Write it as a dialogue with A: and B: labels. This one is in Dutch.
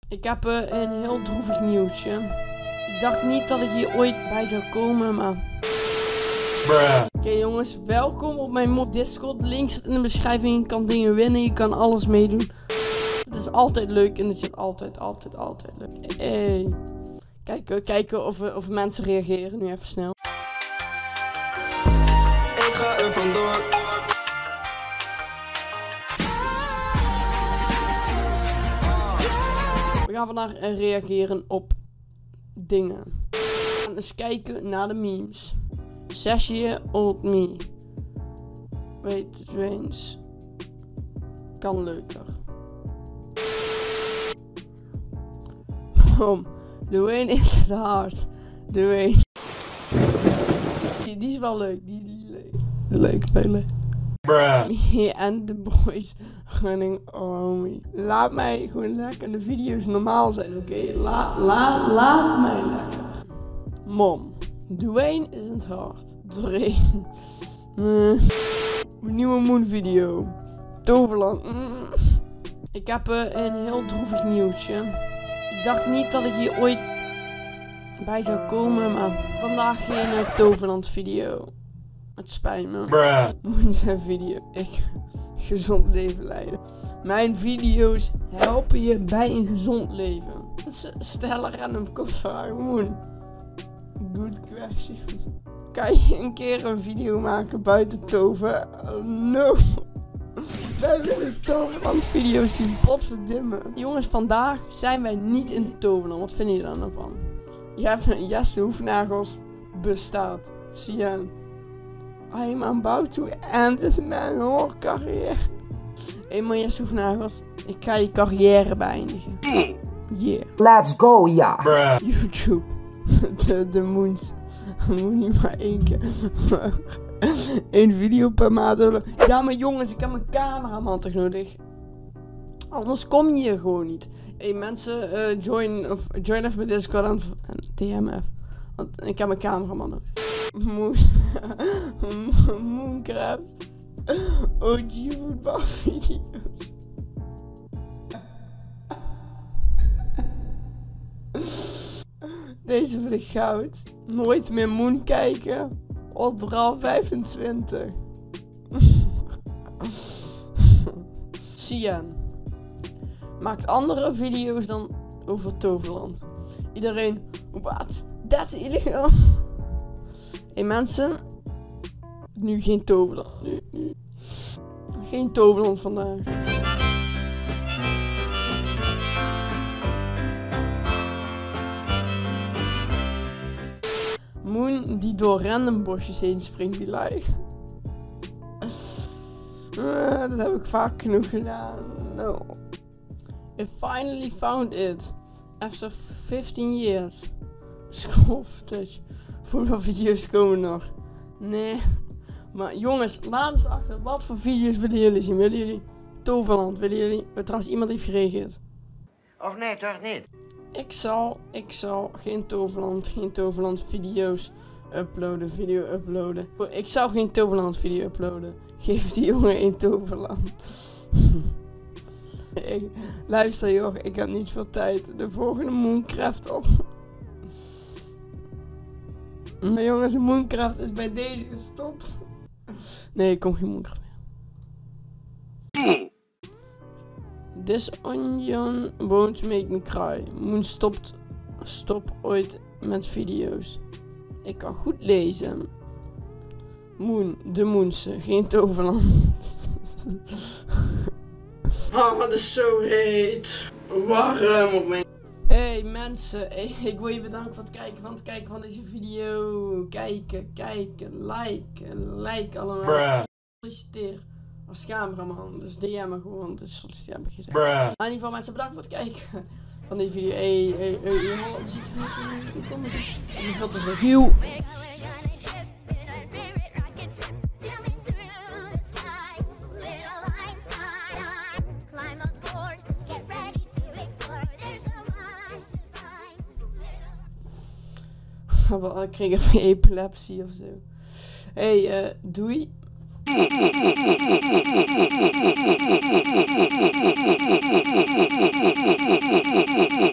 A: Ik heb een heel droevig nieuwtje. Ik dacht niet dat ik hier ooit bij zou komen, maar... Oké jongens, welkom op mijn Discord. Links in de beschrijving. Je kan dingen winnen, je kan alles meedoen. Het is altijd leuk en het is altijd leuk. Hey. Kijken of mensen reageren nu even snel.
B: Ik ga er vandoor.
A: We gaan vandaag reageren op dingen. We gaan eens kijken naar de memes. 6-year-old me. Weet het eens. Kan leuker. Dwayne is het hard. Dwayne. Die is wel leuk. Die leuk. Me and the boys running homie. Laat mij gewoon lekker de video's normaal zijn, oké? Laat mij lekker. Mom. Dwayne is het hard. Dre. Een nieuwe Moon video. Toverland. Ik heb een heel droevig nieuwtje. Ik dacht niet dat ik hier ooit bij zou komen, maar vandaag geen Toverland video. Het spijt me. Moon zijn video. Ik gezond leven leiden. Mijn video's helpen je bij een gezond leven. Stel er random vragen. Moon. Good question. Kan je een keer een video maken buiten tover? No. Wij willen Toverland video's zien. Potverdimmen. Jongens, vandaag zijn wij niet in Toverland. Wat vinden jullie daar nou van? Je hebt Jesse Hoefnagels bestaat. Zie je. I'm about to end mijn carrière. Eenmaal Jesse Hoefnagels. Ik ga je carrière beëindigen. Yeah.
C: Let's go, ja.
A: YouTube. De Moons. Moet niet maar één keer. Eén video per maand. Ja, maar jongens, ik heb mijn cameraman toch nodig. Anders kom je hier gewoon niet. Hey mensen, join even mijn Discord en DMF. Want ik heb mijn cameraman nodig. Mooncraft. OG voetbalvideo's. Deze vind ik goud. Nooit meer Moon kijken. Odral 25. Sian. Maakt andere video's dan over Toverland. Iedereen. Wat? Dat is illegaal. Hey mensen. Nu geen Toverland. Nu. Geen Toverland vandaag. Moon die door random bosjes heen springt, die live. Dat heb ik vaak genoeg gedaan. No. I finally found it. After 15 years. School footage. Voetbalvideo's komen nog. Nee. Maar jongens, laat eens achter. Wat voor video's willen jullie zien? Willen jullie Toverland? Willen jullie... Trouwens, iemand heeft gereageerd.
C: Of nee, toch niet?
A: Ik zal geen Toverland video's uploaden, Ik zou geen Toverland video uploaden. Geef die jongen een Toverland. Luister joh, ik heb niet veel tijd. De volgende Mooncraft op. Maar jongens, de Mooncraft is bij deze gestopt. Nee, ik kom geen Mooncraft meer. This onion won't make me cry. Moon stop ooit met video's. Ik kan goed lezen. Moon, de Moense, geen Toverland. Oh, het is zo heet. Warm op mijn... Hey mensen, ik wil je bedanken voor het kijken van deze video. Kijken, like allemaal. Solliciteer als cameraman, dus DM me gewoon, het is solliciteer heb ik gezegd. Maar in ieder geval mensen, bedankt voor het kijken van deze video. Muziek. Ik kreeg even epilepsie of zo. Hey, doei.